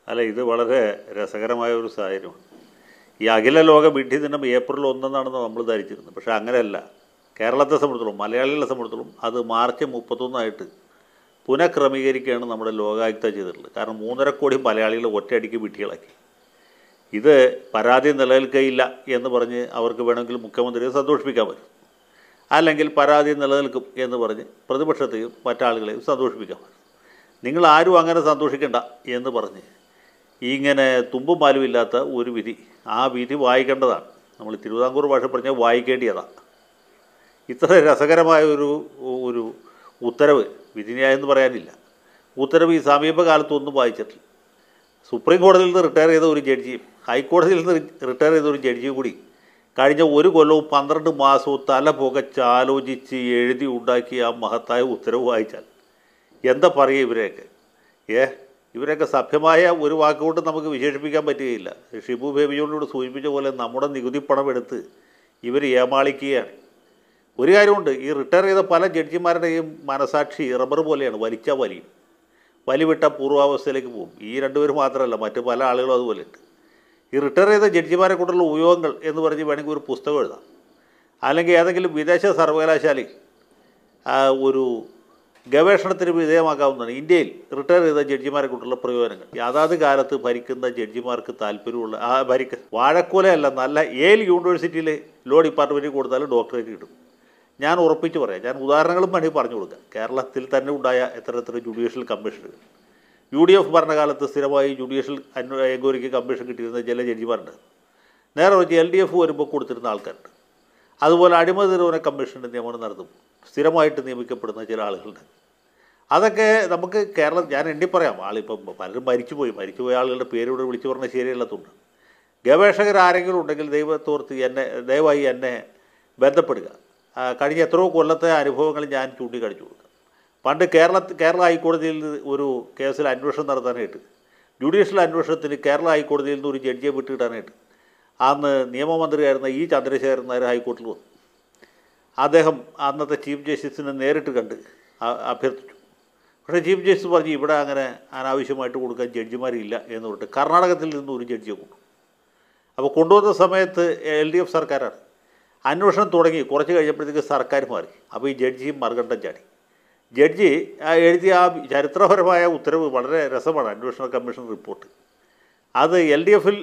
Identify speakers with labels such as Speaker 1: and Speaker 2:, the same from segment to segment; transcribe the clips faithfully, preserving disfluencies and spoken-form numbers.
Speaker 1: അല്ല, ഇത് വളരെ രസകരമായ ഒരു സാഹചര്യമാണ്. ഈ അഖില ലോക വിഡ്ഢി ദിനം ഏപ്രിൽ ഒന്നെന്നാണെന്ന് നമ്മൾ ധരിച്ചിരുന്നത്. പക്ഷേ അങ്ങനെയല്ല. കേരളത്തെ സംബന്ധിച്ചിടത്തോളം, മലയാളികളെ സംബന്ധിച്ചിടത്തോളം അത് മാർച്ച് മുപ്പത്തൊന്നായിട്ട് പുനഃക്രമീകരിക്കുകയാണ് നമ്മുടെ ലോകായുക്ത ചെയ്തിട്ടുള്ളത്. കാരണം മൂന്നര കോടി മലയാളികൾ ഒറ്റയടിക്ക് വിഡ്ഢികളാക്കി. ഇത് പരാതി നിലനിൽക്കുകയില്ല എന്ന് പറഞ്ഞ് അവർക്ക് വേണമെങ്കിൽ മുഖ്യമന്ത്രിയെ സന്തോഷിപ്പിക്കാൻ പറ്റും. അല്ലെങ്കിൽ പരാതി നിലനിൽക്കും എന്ന് പറഞ്ഞ് പ്രതിപക്ഷത്തെയും മറ്റാളുകളെയും സന്തോഷിപ്പിക്കാൻ പറ്റും. നിങ്ങളാരും അങ്ങനെ സന്തോഷിക്കേണ്ട എന്ന് പറഞ്ഞ് ഇങ്ങനെ തുമ്പും പാലും ഇല്ലാത്ത ഒരു വിധി, ആ വിധി വായിക്കേണ്ടതാണ്. നമ്മൾ തിരുവിതാംകൂർ ഭാഷ പറഞ്ഞാൽ വായിക്കേണ്ടിയതാണ്. ഇത്ര രസകരമായ ഒരു ഒരു ഉത്തരവ്, വിധിന്യായം എന്ന് പറയാനില്ല, ഉത്തരവ് ഈ സമീപകാലത്തൊന്നും വായിച്ചിട്ടില്ല. സുപ്രീം കോടതിയിൽ നിന്ന് റിട്ടയർ ചെയ്ത ഒരു ജഡ്ജിയും ഹൈക്കോടതിയിൽ നിന്ന് റിട്ടയർ ചെയ്ത ഒരു ജഡ്ജിയും കൂടി കഴിഞ്ഞ ഒരു കൊല്ലവും പന്ത്രണ്ട് മാസവും തല പുകച്ച് ആലോചിച്ച് എഴുതി ഉണ്ടാക്കിയ ആ മഹത്തായ ഉത്തരവ് വായിച്ചാൽ എന്താ പറയുക ഇവരെയൊക്കെ? ഏ ഇവരൊക്കെ സഭ്യമായ ഒരു വാക്കുകൊണ്ട് നമുക്ക് വിശേഷിപ്പിക്കാൻ പറ്റുകയില്ല. ഷിബു ബേബിയോട് സൂചിപ്പിച്ച പോലെ നമ്മുടെ നികുതി പണം എടുത്ത് ഇവർ ഏമാളിക്കുകയാണ്. ഒരു കാര്യമുണ്ട്, ഈ റിട്ടയർ ചെയ്ത പല ജഡ്ജിമാരുടെയും മനസാക്ഷി റബ്ബർ പോലെയാണ്, വലിച്ചാൽ വലിയും, വലിവിട്ട പൂർവാവസ്ഥയിലേക്ക് പോകും. ഈ രണ്ടുപേരും മാത്രമല്ല, മറ്റ് പല ആളുകളും അതുപോലെ ഉണ്ട്. ഈ റിട്ടയർ ചെയ്ത ജഡ്ജിമാരെ കൊണ്ടുള്ള ഉപയോഗങ്ങൾ എന്ന് പറഞ്ഞ് വേണമെങ്കിൽ ഒരു പുസ്തകം എഴുതാം. അല്ലെങ്കിൽ ഏതെങ്കിലും വിദേശ സർവകലാശാലയിൽ ഒരു ഗവേഷണത്തിന് വിധേയമാക്കാവുന്നതാണ് ഇന്ത്യയിൽ റിട്ടയർ ചെയ്ത ജഡ്ജിമാരെ കൊണ്ടുള്ള പ്രയോജനങ്ങൾ. അതാത് കാലത്ത് ഭരിക്കുന്ന ജഡ്ജിമാർക്ക് താല്പര്യമുള്ള ആ ഭരിക്ക വാഴക്കോലയല്ല, നല്ല ഏൽ യൂണിവേഴ്സിറ്റിയിൽ ലോ ഡിപ്പാർട്ട്മെൻറ്റിൽ കൊടുത്താൽ ഡോക്ടറേറ്റ് കിട്ടും. ഞാൻ ഉറപ്പിച്ച് പറയാം. ഞാൻ ഉദാഹരണങ്ങളും വേണമെങ്കിൽ പറഞ്ഞു കൊടുക്കാം. കേരളത്തിൽ തന്നെ ഉണ്ടായ എത്ര ജുഡീഷ്യൽ കമ്മീഷനുകൾ, യു ഡി എഫ് ഭരണകാലത്ത് സ്ഥിരമായി ജുഡീഷ്യൽ എൻക്വയറിക്ക് കമ്മീഷൻ കിട്ടിയിരുന്ന ചില ജഡ്ജിമാരുണ്ട്. നേരെ വെച്ച് എൽ ഡി എഫ് വരുമ്പോൾ കൊടുത്തിരുന്ന ആൾക്കാരുണ്ട്. അതുപോലെ അഴിമതി നിരോധന കമ്മീഷൻ്റെ നിയമനം നടത്തും സ്ഥിരമായിട്ട് നിയമിക്കപ്പെടുന്ന ചില ആളുകളുണ്ട്. അതൊക്കെ നമുക്ക് കേരളം, ഞാൻ എണ്ണി പറയാം, ആളിപ്പം പലരും മരിച്ചുപോയി മരിച്ചുപോയ ആളുകളുടെ പേരിവിടെ വിളിച്ചു പറഞ്ഞാൽ ശരിയല്ലാത്തതുണ്ട്. ഗവേഷകർ ആരെങ്കിലും ഉണ്ടെങ്കിൽ ദൈവത്തോർത്ത് എന്നെ ദയവായി എന്നെ ബന്ധപ്പെടുക. കഴിഞ്ഞ എത്രയോ കൊല്ലത്തെ അനുഭവങ്ങൾ ഞാൻ ചൂണ്ടിക്കാണിച്ചു കൊടുക്കാം. പണ്ട് കേരള കേരള ഹൈക്കോടതിയിൽ ഒരു കേസിൽ അന്വേഷണം നടത്താനായിട്ട്, ജുഡീഷ്യൽ അന്വേഷണത്തിന് കേരള ഹൈക്കോടതിയിൽ നിന്ന് ഒരു ജഡ്ജിയെ വിട്ടുകിട്ടാനായിട്ട് അന്ന് നിയമമന്ത്രിയായിരുന്ന ഇ ചന്ദ്രശേഖരൻ നായർ ഹൈക്കോടതിയിൽ വന്നു. അദ്ദേഹം അന്നത്തെ ചീഫ് ജസ്റ്റിസിനെ നേരിട്ട് കണ്ട് അഭ്യർത്ഥിച്ചു. പക്ഷേ ചീഫ് ജസ്റ്റിസ് പറഞ്ഞു ഇവിടെ അങ്ങനെ അനാവശ്യമായിട്ട് കൊടുക്കാൻ ജഡ്ജിമാരില്ല എന്ന് പറഞ്ഞിട്ട് കർണാടകത്തിൽ നിന്ന് ഒരു ജഡ്ജിയെ കൊണ്ടു. അപ്പോൾ കൊണ്ടുവന്ന സമയത്ത് എൽ ഡി എഫ് സർക്കാരാണ്. അന്വേഷണം തുടങ്ങി കുറച്ച് കഴിഞ്ഞപ്പോഴത്തേക്ക് സർക്കാർ മാറി. അപ്പോൾ ഈ ജഡ്ജിയും മറുകണ്ഠം ചാടി. ജഡ്ജി എഴുതിയ ആ ചരിത്രപരമായ ഉത്തരവ് വളരെ രസമാണ്. അന്വേഷണ കമ്മീഷൻ റിപ്പോർട്ട് അത് എൽ ഡി എഫിൽ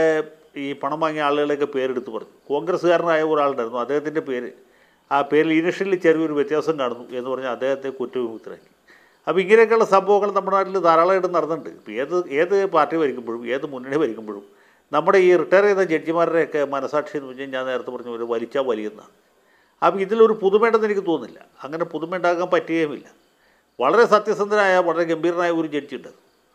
Speaker 1: ഈ പണം വാങ്ങിയ ആളുകളെയൊക്കെ പേരെടുത്ത് പറഞ്ഞു. കോൺഗ്രസ്സുകാരനായ ഒരാളുണ്ടായിരുന്നു, അദ്ദേഹത്തിൻ്റെ പേര്, ആ പേരിൽ ഇനിഷ്യലിൽ ചെറിയൊരു വ്യത്യാസം കാണുന്നു എന്ന് പറഞ്ഞാൽ അദ്ദേഹത്തെ കുറ്റവിമുക്തരാക്കി. അപ്പോൾ ഇങ്ങനെയൊക്കെയുള്ള സംഭവങ്ങൾ നമ്മുടെ നാട്ടിൽ ധാരാളമായിട്ട് നടന്നിട്ടുണ്ട്. ഇപ്പോൾ ഏത് ഏത് പാർട്ടി ഭരിക്കുമ്പോഴും ഏത് മുന്നണി ഭരിക്കുമ്പോഴും നമ്മുടെ ഈ റിട്ടയർ ചെയ്ത ജഡ്ജിമാരുടെയൊക്കെ മനസാക്ഷി എന്ന് വെച്ചാൽ ഞാൻ നേരത്തെ പറഞ്ഞ ഒരു വലിച്ചാൽ വലിയുന്നതാണ്. അപ്പോൾ ഇതിലൊരു പുതുമയുണ്ടെന്ന് എനിക്ക് തോന്നുന്നില്ല. അങ്ങനെ പുതുമയുണ്ടാക്കാൻ പറ്റുകയുമില്ല. വളരെ സത്യസന്ധനായ വളരെ ഗംഭീരനായ ഒരു ജഡ്ജിയുണ്ട്.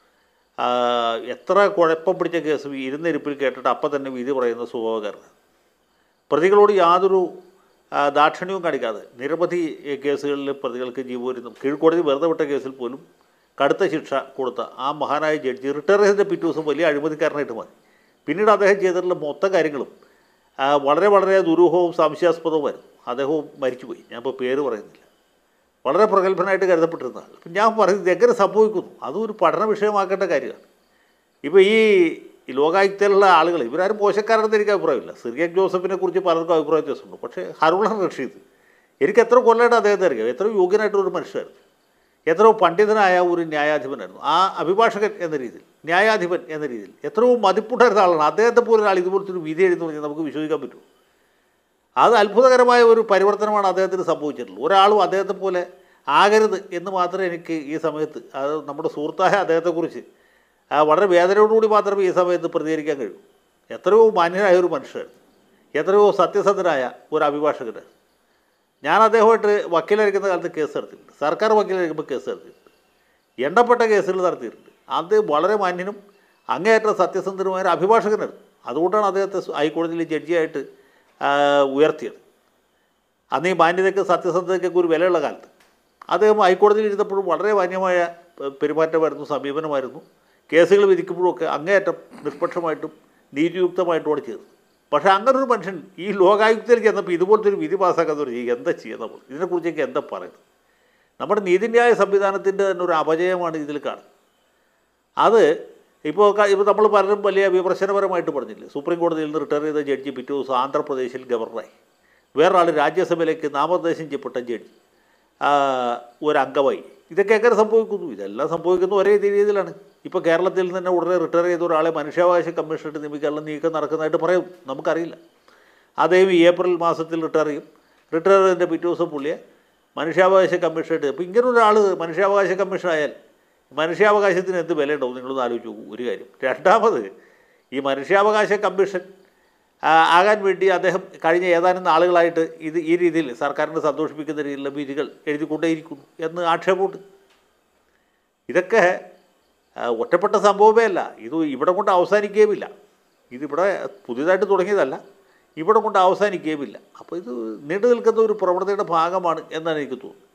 Speaker 1: എത്ര കുഴപ്പം പിടിച്ച കേസ് ഇരുന്നിരിപ്പിൽ കേട്ടിട്ട് അപ്പം തന്നെ വിധി പറയുന്ന സ്വഭാവക്കാരനാണ്. പ്രതികളോട് യാതൊരു ദാക്ഷിണ്യവും കാണിക്കാതെ നിരവധി കേസുകളിൽ പ്രതികൾക്ക് ജീവപര്യന്തം, കീഴ്ക്കോടതി വെറുതെ വിട്ട കേസിൽ പോലും കടുത്ത ശിക്ഷ കൊടുത്ത ആ മഹാനായ ജഡ്ജി റിട്ടയർ ചെയ്തതിൻ്റെ പിറ്റേ ദിവസം വലിയ അഴിമതിക്കാരനായിട്ട് മാറി. പിന്നീട് അദ്ദേഹം ചെയ്തിട്ടുള്ള മൊത്തം കാര്യങ്ങളും വളരെ വളരെ ദുരൂഹവും സംശയാസ്പദവുമായിരുന്നു. അദ്ദേഹവും മരിച്ചുപോയി. ഞാനിപ്പോൾ പേര് പറയുന്നില്ല. വളരെ പ്രഗത്ഭനായിട്ട് കരുതപ്പെട്ടിരുന്ന ആൾ. അപ്പം ഞാൻ പറയുന്നത് എങ്ങനെ സംഭവിക്കുന്നു, അതും ഒരു പഠന വിഷയമാക്കേണ്ട കാര്യമാണ്. ഇപ്പോൾ ഈ ലോകായുക്തയിലുള്ള ആളുകൾ ഇവരാരും മോശക്കാരാണെന്ന് എനിക്ക് അഭിപ്രായമില്ല. സിറിയക് ജോസഫിനെ കുറിച്ച് പലർക്കും അഭിപ്രായ വ്യത്യാസമുണ്ട്. പക്ഷേ ഹരുൺ റഷീദ് എനിക്ക് എത്ര കൊല്ലമായിട്ട് അദ്ദേഹത്തെ അറിയാം. എത്രയോ യോഗ്യനായിട്ടൊരു മനുഷ്യരായിരുന്നു, എത്രയോ പണ്ഡിതനായ ഒരു ന്യായാധിപനായിരുന്നു. ആ അഭിഭാഷകൻ എന്ന രീതിയിൽ, ന്യായാധിപൻ എന്ന രീതിയിൽ എത്രയോ മതിപ്പുണ്ടായിരുന്ന ആളാണ്. അദ്ദേഹത്തെ പോലെ ഒരാൾ ഇതുപോലത്തെ ഒരു വിധി എഴുതുന്നു പറഞ്ഞാൽ നമുക്ക് വിശ്വസിക്കാൻ പറ്റുമോ? അത് അത്ഭുതകരമായ ഒരു പരിവർത്തനമാണ് അദ്ദേഹത്തിന് സംഭവിച്ചിട്ടുള്ളത്. ഒരാളും അദ്ദേഹത്തെ പോലെ ആകരുത് എന്ന് മാത്രമേ എനിക്ക് ഈ സമയത്ത്, അത് നമ്മുടെ സുഹൃത്തായ അദ്ദേഹത്തെക്കുറിച്ച് വളരെ വേദനയോടുകൂടി മാത്രമേ ഈ സമയത്ത് പ്രതികരിക്കാൻ കഴിയൂ. എത്രയോ മാന്യനായ ഒരു മനുഷ്യരായിരുന്നു, എത്രയോ സത്യസന്ധനായ ഒരു അഭിഭാഷകനാണ്. ഞാൻ അദ്ദേഹമായിട്ട് വക്കീലായിരിക്കുന്ന കാലത്ത് കേസ് നടത്തിയിട്ടുണ്ട്, സർക്കാർ വക്കീലായിരിക്കുമ്പോൾ കേസ് നടത്തിയിട്ടുണ്ട്, എണ്ണപ്പെട്ട കേസുകൾ നടത്തിയിട്ടുണ്ട്. അത് വളരെ മാന്യനും അങ്ങേയറ്റം സത്യസന്ധനുമായ ഒരു അഭിഭാഷകനായിരുന്നു. അതുകൊണ്ടാണ് അദ്ദേഹത്തെ ഹൈക്കോടതിയിൽ ജഡ്ജിയായിട്ട് ഉയർത്തിയത്. അന്ന് ഈ മാന്യതയ്ക്ക് സത്യസന്ധതയ്ക്കൊക്കെ ഒരു വിലയുള്ള കാലത്ത് അദ്ദേഹം ഹൈക്കോടതിയിൽ ഇരുന്നപ്പോഴും വളരെ മാന്യമായ പെരുമാറ്റമായിരുന്നു, സമീപനമായിരുന്നു. കേസുകൾ വിധിക്കുമ്പോഴൊക്കെ അങ്ങേയറ്റം നിഷ്പക്ഷമായിട്ടും നീതിയുക്തമായിട്ടുമാണ് ചെയ്തത്. പക്ഷേ അങ്ങനൊരു മനുഷ്യൻ ഈ ലോകായുക്തയിൽ ചെന്നപ്പോൾ ഇതുപോലത്തെ ഒരു വിധി പാസ്സാക്കാന്ന് പറഞ്ഞാൽ എന്താ ചെയ്യുക? നമ്മൾ ഇതിനെക്കുറിച്ചൊക്കെ എന്താ പറയുന്നത്? നമ്മുടെ നീതിന്യായ സംവിധാനത്തിൻ്റെ തന്നെ ഒരു അപജയമാണ് ഇതിൽ കാണുന്നത്. അത് ഇപ്പോൾ ഇപ്പോൾ നമ്മൾ പലരും വലിയ വിമർശനപരമായിട്ട് പറഞ്ഞില്ലേ, സുപ്രീം കോടതിയിൽ നിന്ന് റിട്ടയർ ചെയ്ത ജഡ്ജി പിറ്റേ ദിവസം ആന്ധ്രാപ്രദേശിൽ ഗവർണറായി, വേറൊരാൾ രാജ്യസഭയിലേക്ക് നാമനിർദ്ദേശം ചെയ്യപ്പെട്ട ജഡ്ജി ഒരംഗമായി. ഇതൊക്കെ എങ്ങനെ സംഭവിക്കുന്നു? ഇതെല്ലാം സംഭവിക്കുന്നു ഒരേ രീതിയിലാണ്. ഇപ്പോൾ കേരളത്തിൽ തന്നെ ഉടനെ റിട്ടയർ ചെയ്ത ഒരാളെ മനുഷ്യാവകാശ കമ്മീഷനായിട്ട് നിയമിക്കാനുള്ള നീക്കം നടക്കുന്നതായിട്ട് പറയും, നമുക്കറിയില്ല. അദ്ദേഹം ഈ ഏപ്രിൽ മാസത്തിൽ റിട്ടയർ ചെയ്യും. റിട്ടയർ ചെയ്തതിൻ്റെ പിറ്റേ ദിവസം പുള്ളിയെ മനുഷ്യാവകാശ കമ്മീഷനായിട്ട്. അപ്പോൾ ഇങ്ങനൊരാൾ മനുഷ്യാവകാശ കമ്മീഷനായാൽ മനുഷ്യാവകാശത്തിന് എന്ത് വിലയുണ്ടാവും നിങ്ങളൊന്ന് ആലോചിച്ച് നോക്കൂ. ഒരു കാര്യം. രണ്ടാമത്, ഈ മനുഷ്യാവകാശ കമ്മീഷൻ ആകാൻ വേണ്ടി അദ്ദേഹം കഴിഞ്ഞ ഏതാനും നാളുകളായിട്ട് ഇത് ഈ രീതിയിൽ സർക്കാരിനെ സന്തോഷിപ്പിക്കുന്ന രീതിയിലുള്ള വിധികൾ എഴുതിക്കൊണ്ടേയിരിക്കുന്നു എന്ന് ആക്ഷേപമുണ്ട്. ഇതൊക്കെ ഒറ്റപ്പെട്ട സംഭവമേ അല്ല, ഇത് ഇവിടെ കൊണ്ട് അവസാനിക്കുകയുമില്ല. ഇതിവിടെ പുതിയതായിട്ട് തുടങ്ങിയതല്ല, ഇവിടെ കൊണ്ട് അവസാനിക്കുകയുമില്ല. അപ്പോൾ ഇത് നീണ്ടു നിൽക്കുന്ന ഒരു പ്രവണതയുടെ ഭാഗമാണ് എന്നാണ് എനിക്ക് തോന്നുന്നത്.